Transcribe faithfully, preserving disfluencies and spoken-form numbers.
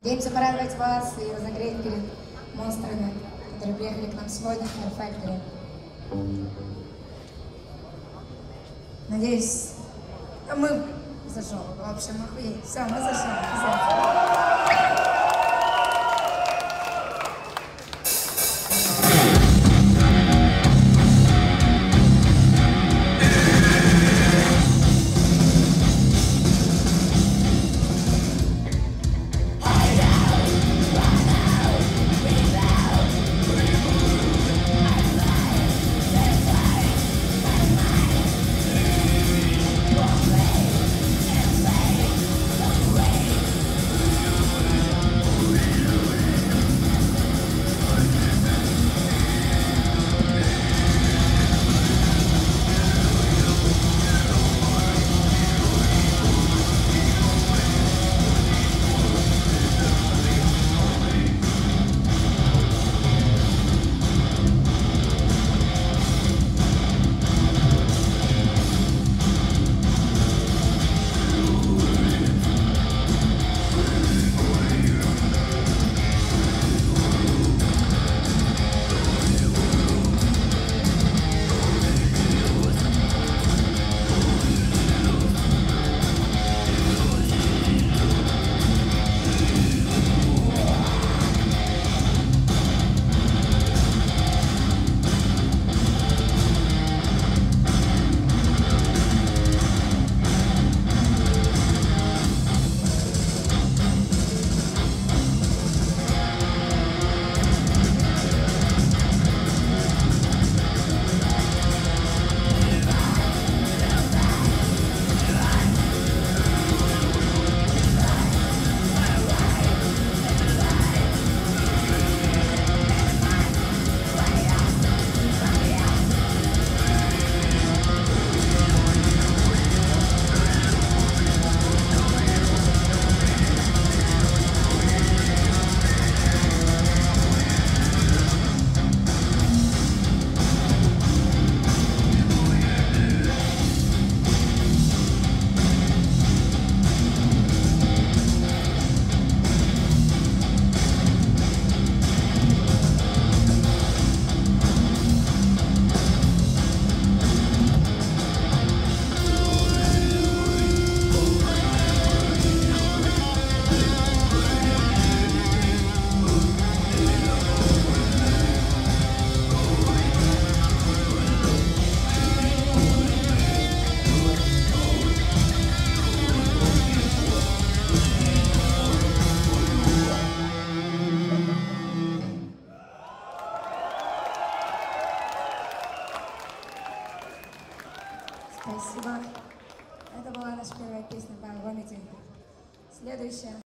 Надеемся порадовать вас и разогреть перед монстрами, которые приехали к нам сегодня в Hair Factory. Надеюсь, а мы зажжем. В общем, охуеть. Все, мы зажжем. Спасибо. Это была наша первая песня по Vomiting. Следующая.